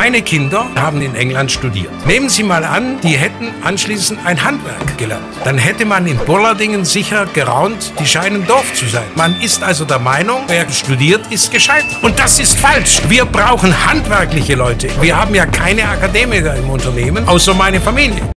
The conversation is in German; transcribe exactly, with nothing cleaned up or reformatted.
Meine Kinder haben in England studiert. Nehmen Sie mal an, die hätten anschließend ein Handwerk gelernt. Dann hätte man in Bollardingen sicher geraunt, die scheinen doof zu sein. Man ist also der Meinung, wer studiert, ist gescheitert. Und das ist falsch. Wir brauchen handwerkliche Leute. Wir haben ja keine Akademiker im Unternehmen, außer meine Familie.